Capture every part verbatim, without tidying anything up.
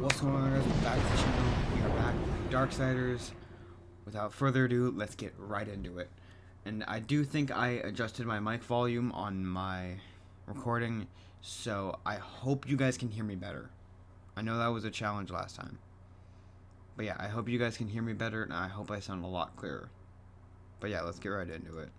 What's going on, guys? We're back to the channel. We are back with Darksiders. Without further ado, let's get right into it. And I do think I adjusted my mic volume on my recording, so I hope you guys can hear me better. I know that was a challenge last time. But yeah, I hope you guys can hear me better, and I hope I sound a lot clearer. But yeah, let's get right into it.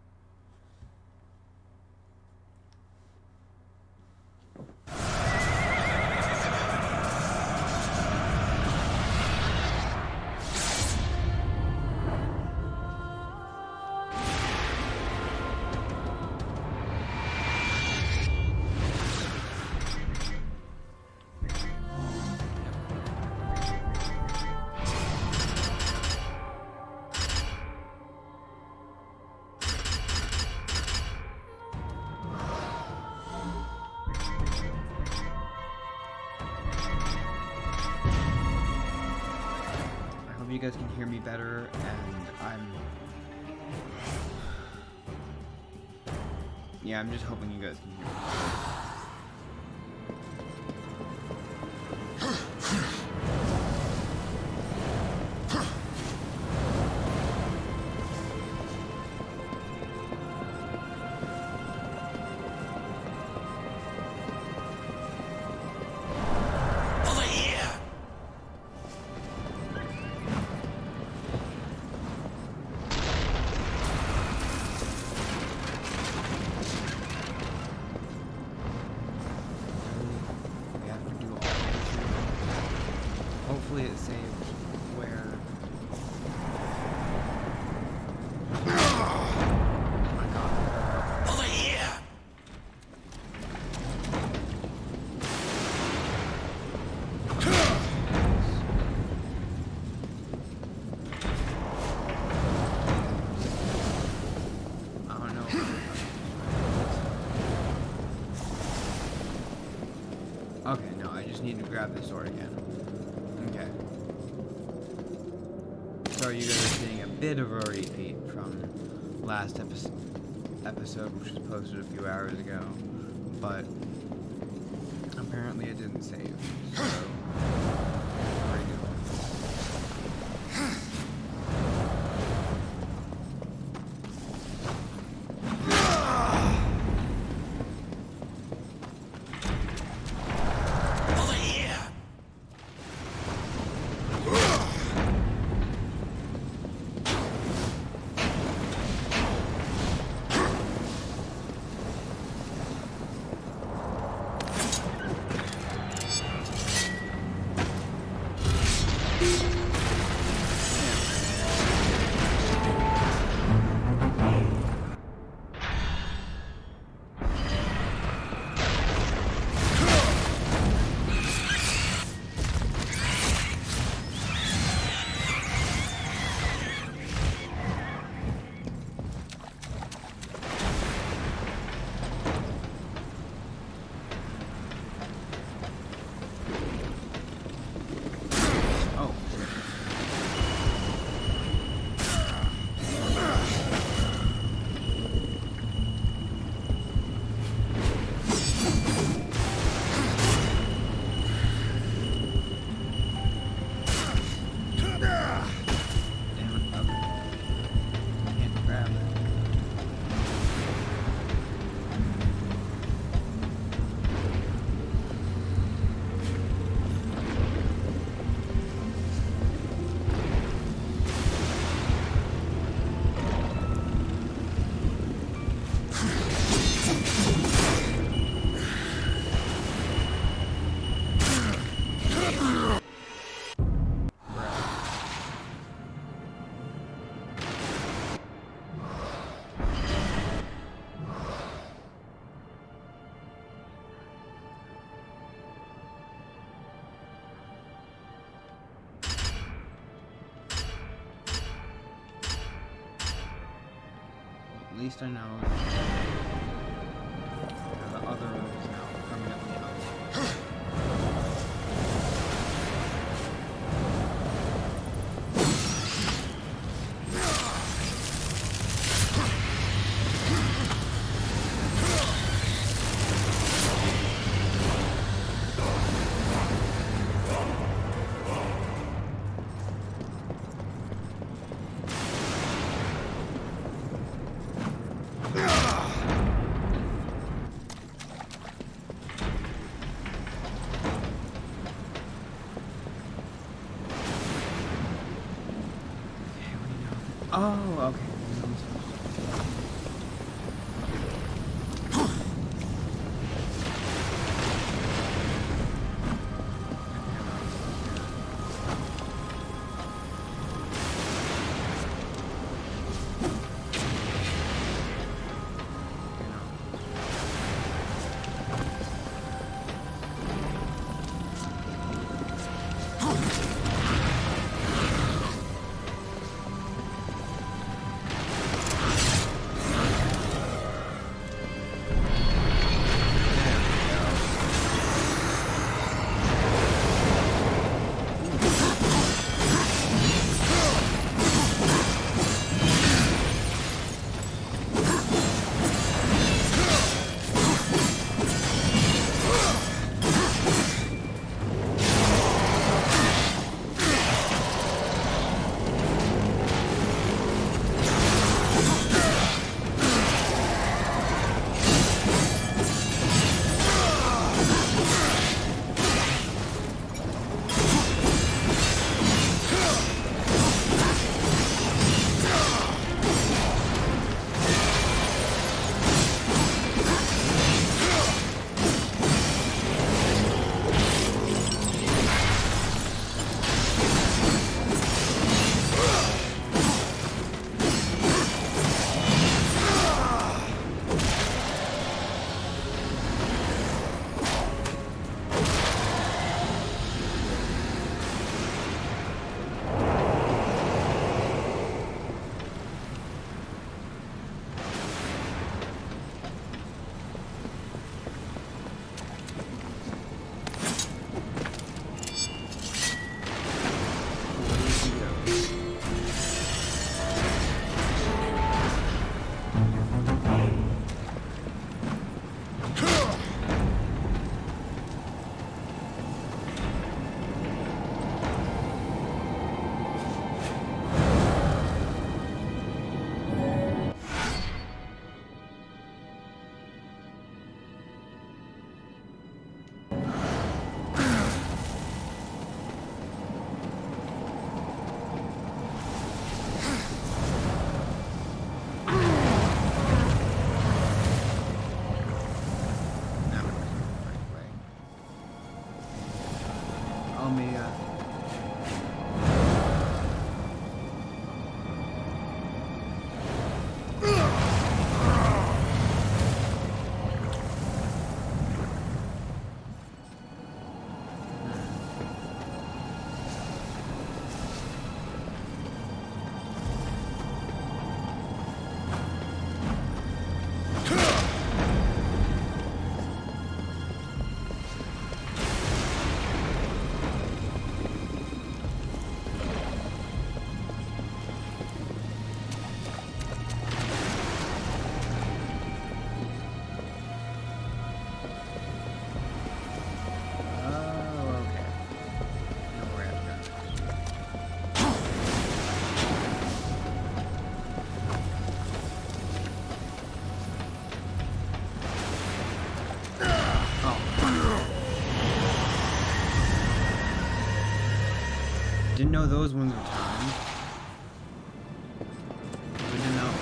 You guys can hear me better, and I'm yeah I'm just hoping you guys can hear me. Hopefully it saves where oh my god. Over here. I don't know. Okay, no, I just need to grab the sword again. Okay. Sorry, you guys are seeing a bit of a repeat from last epi episode, which was posted a few hours ago, but apparently it didn't save, so very good. At least I know the other room is now permanently unlocked. Oh, okay. Didn't know those ones were timed. I didn't know.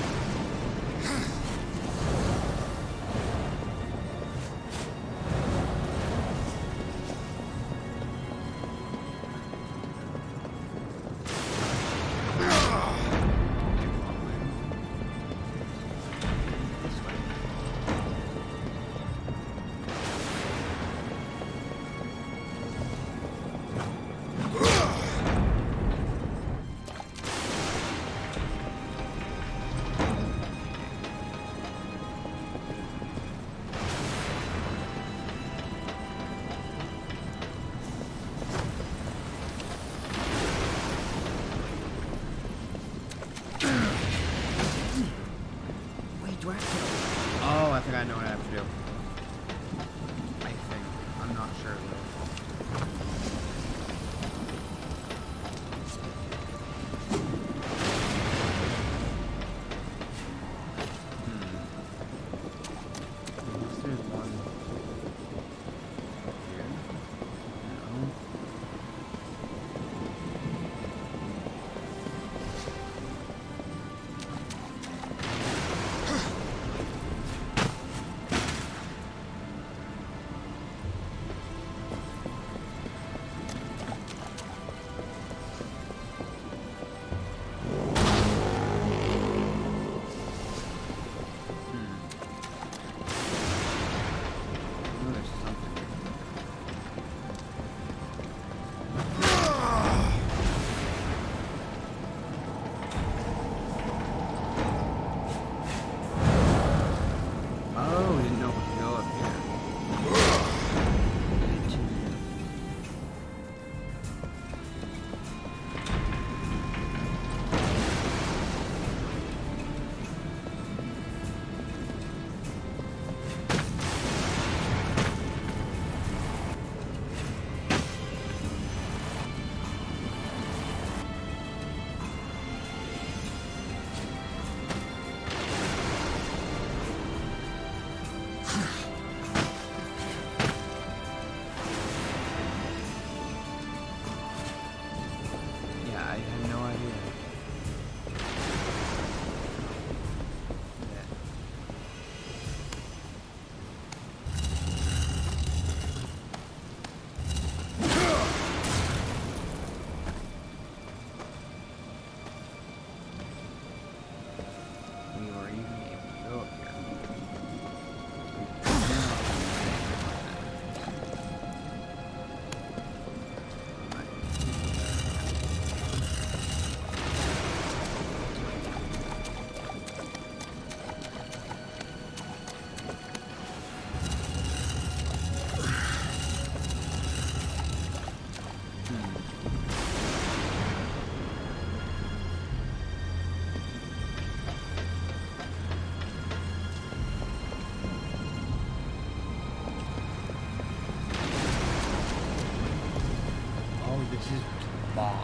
This is boss.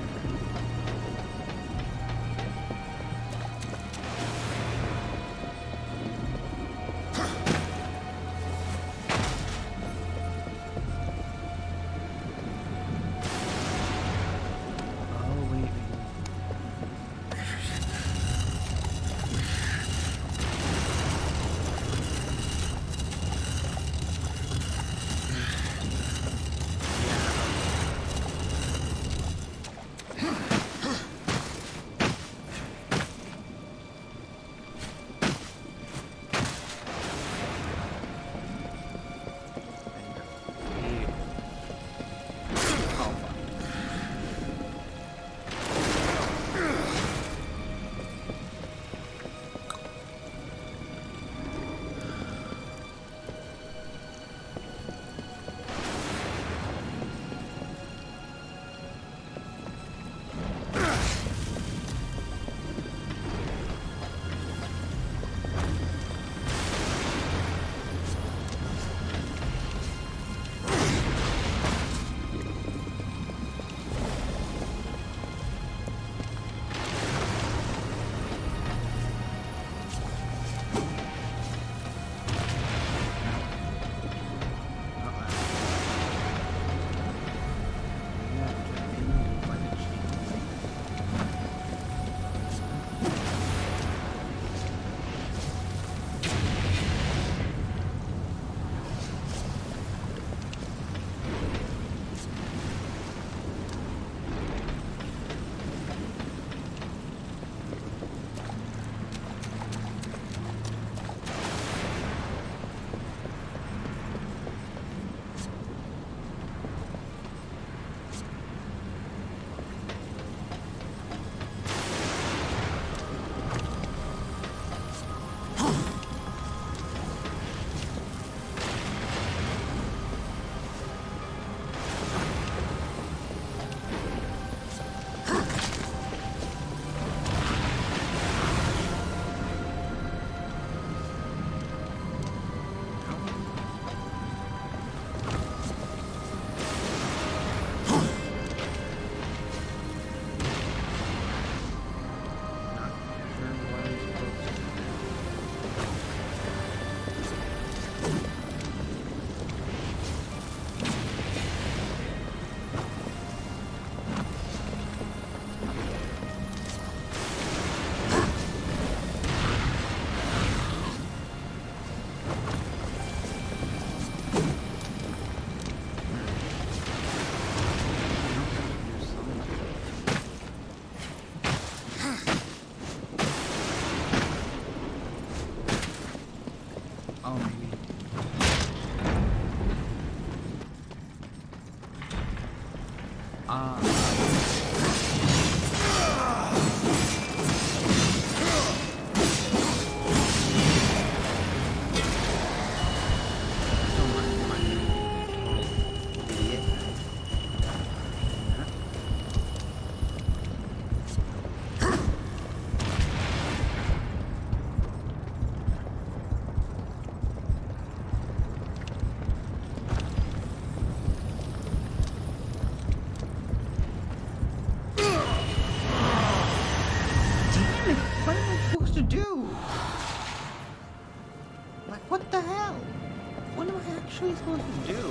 Actually supposed to do?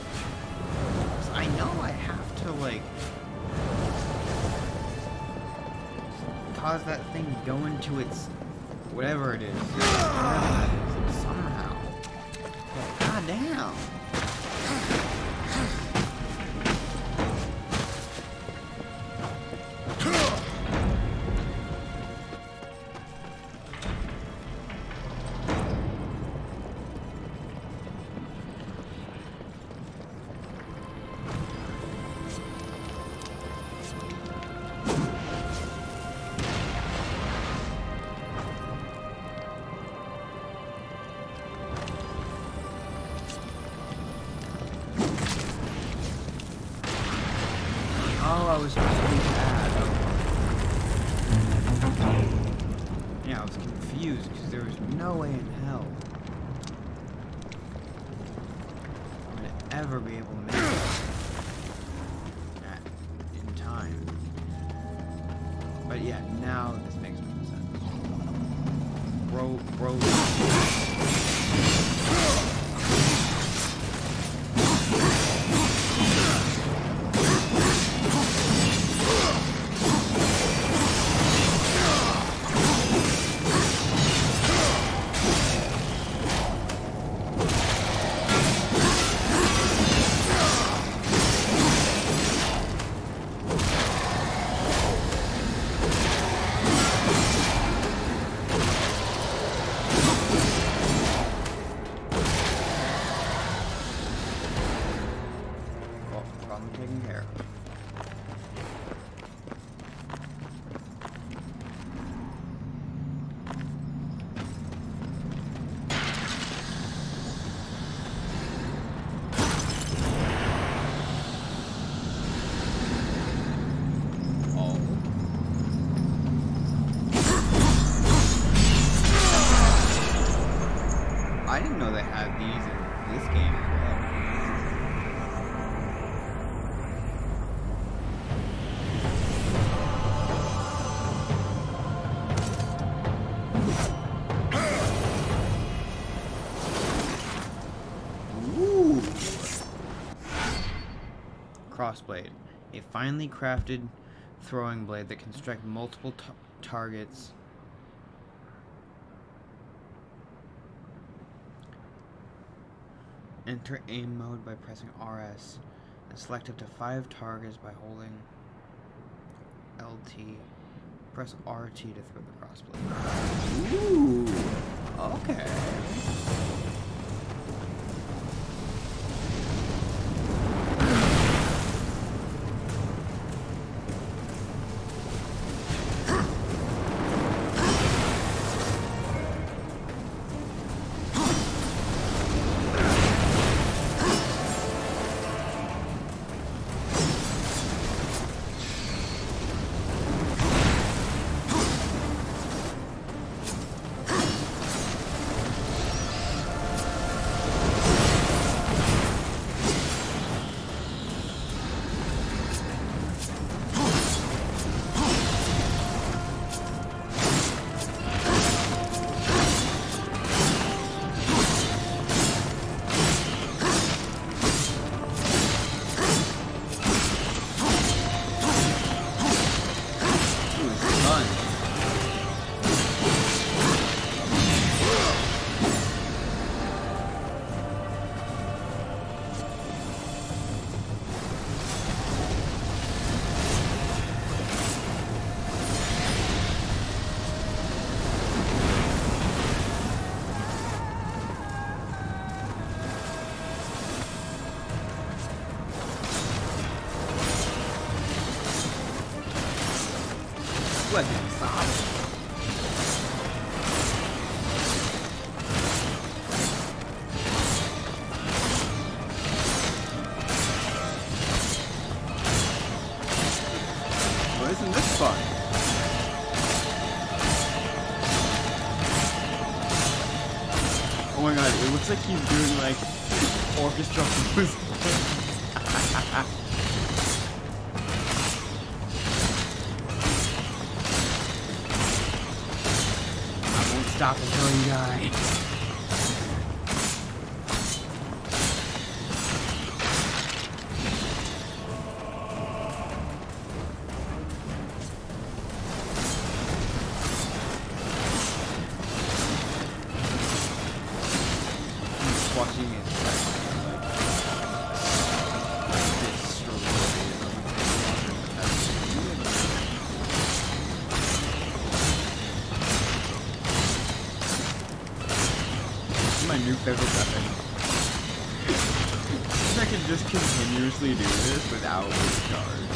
I know I have to, like, cause that thing to go into its whatever it is. Whatever it is, somehow. But goddamn. Oh, I was supposed to be bad. Yeah, I was confused because there was no way in hell I'm gonna ever be able to make it. But yeah, now this makes more sense. Bro, bro. Taken care of. Oh. I didn't know they had these in this game as well. Crossblade, a finely crafted throwing blade that can strike multiple t targets. Enter aim mode by pressing R S and select up to five targets by holding L T. Press R T to throw the crossblade. Ooh, okay. What well, isn't this fun? Oh my god, it looks like he's doing like orchestra music. Stop until you die. I'm watching it. My new favorite weapon. I can just continuously do this without recharge.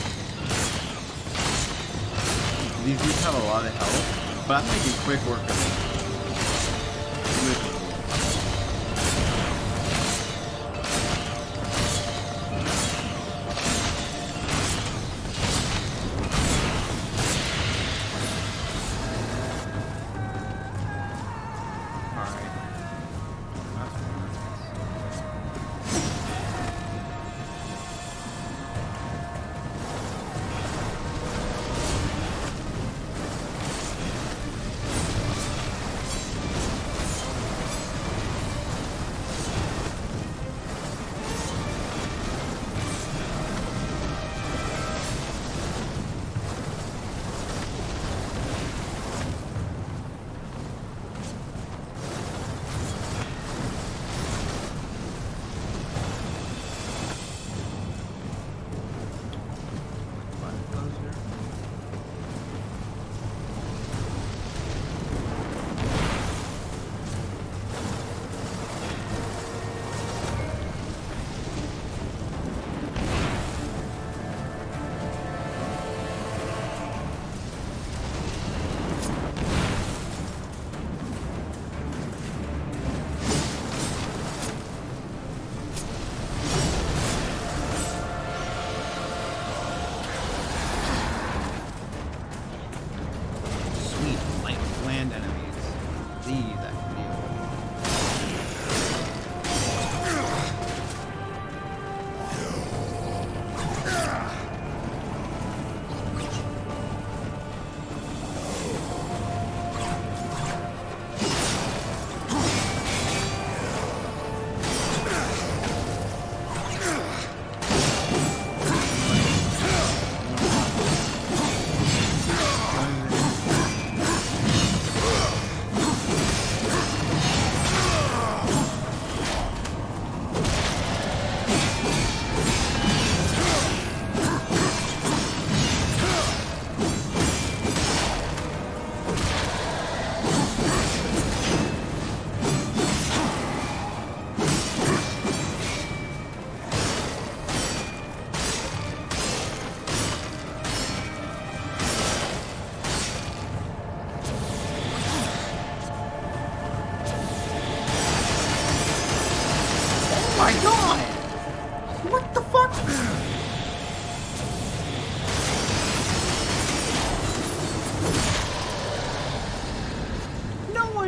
These dudes have a lot of health, but I'm making quick work of them.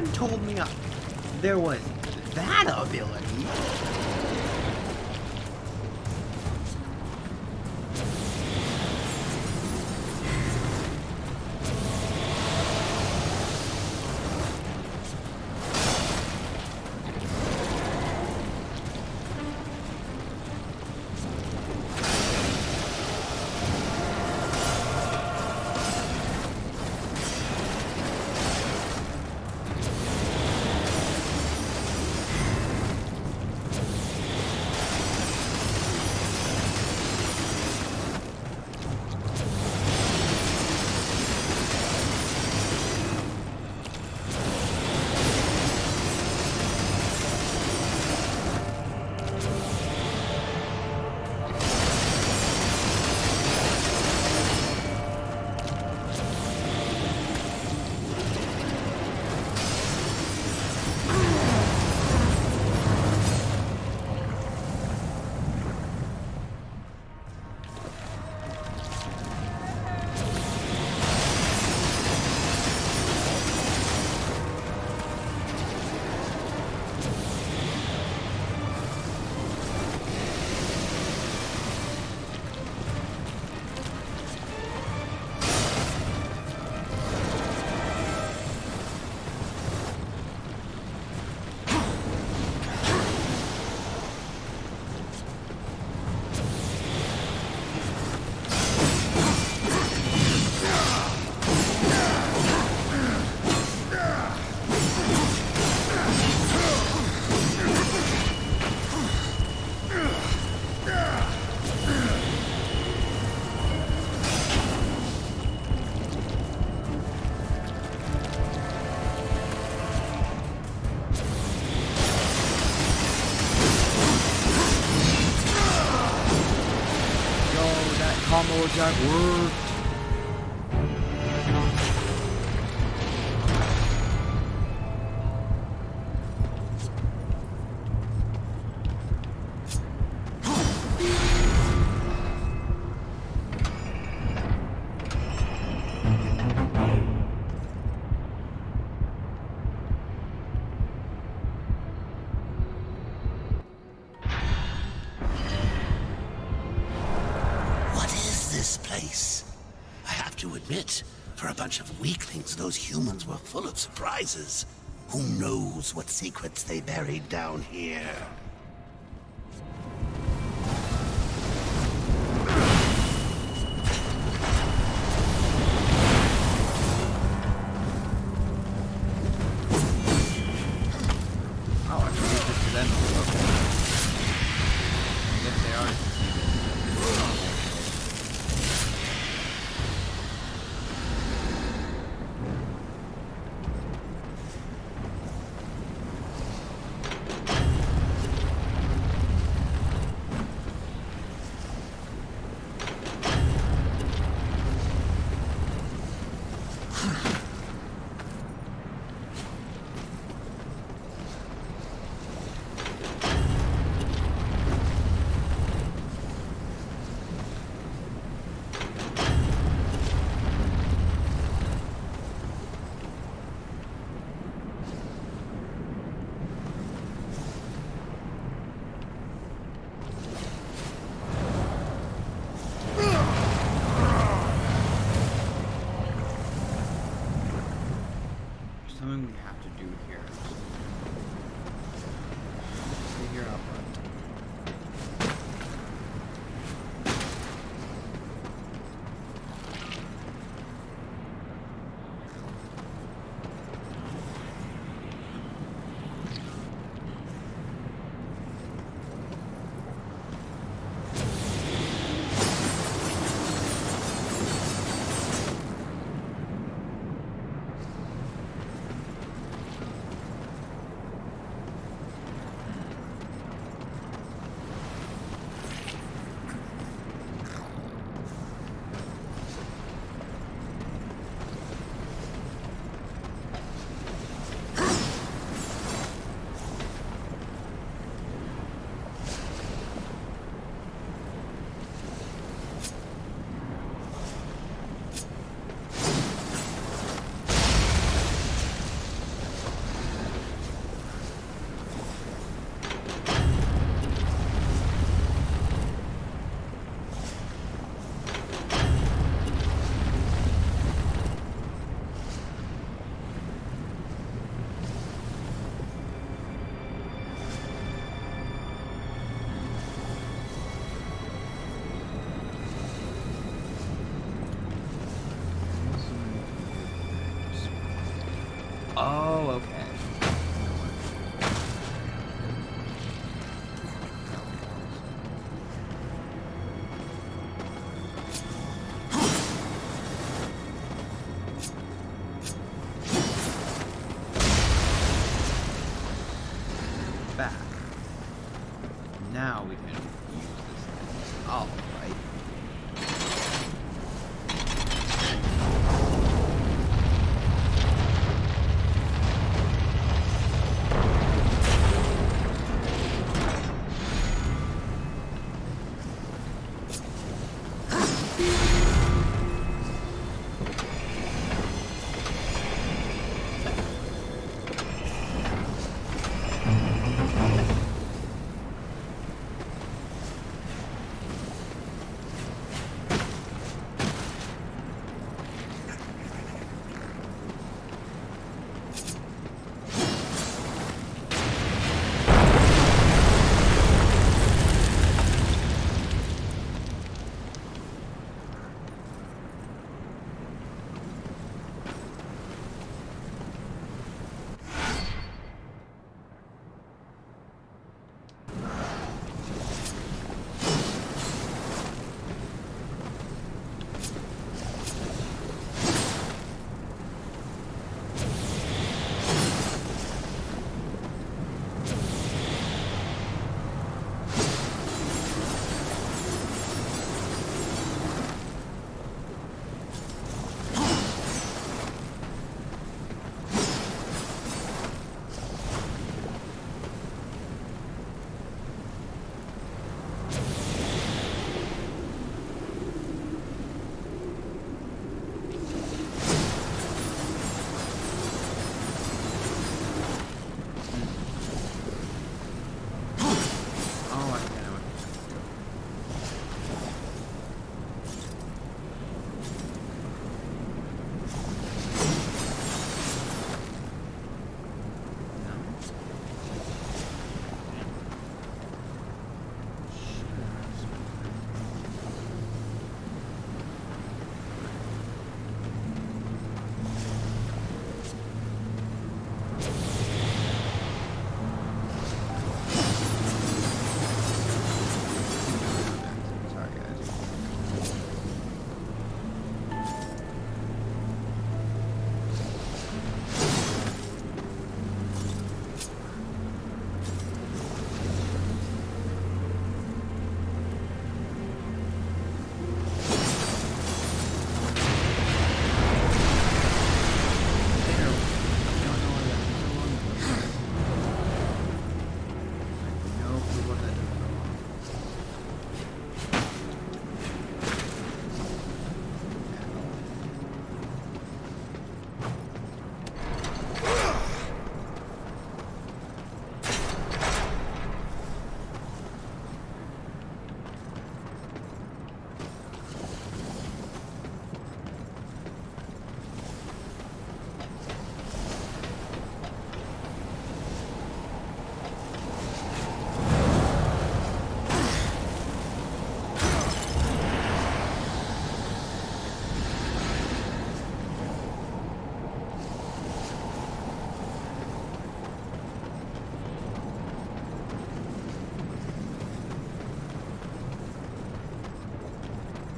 someone told me uh, there was that ability. Combo attack worked. This place. I have to admit, for a bunch of weaklings, those humans were full of surprises. Who knows what secrets they buried down here? Oh, I can use this to them. Okay. I guess they are.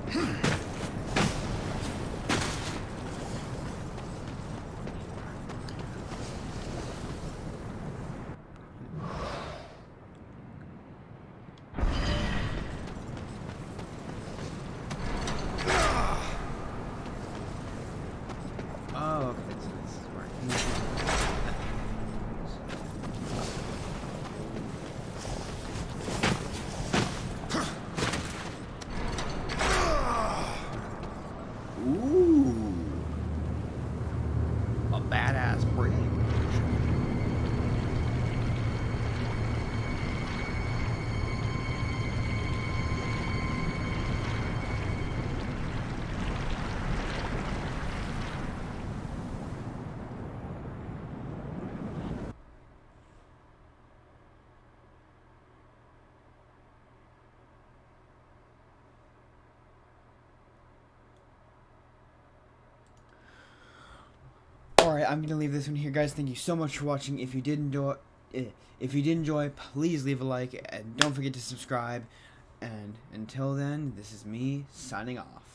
Oh, okay, so this is where he Ooh. A badass bridge. Alright, I'm gonna leave this one here, guys. Thank you so much for watching. If you did enjoy, if you did enjoy, please leave a like and don't forget to subscribe. And until then, this is me signing off.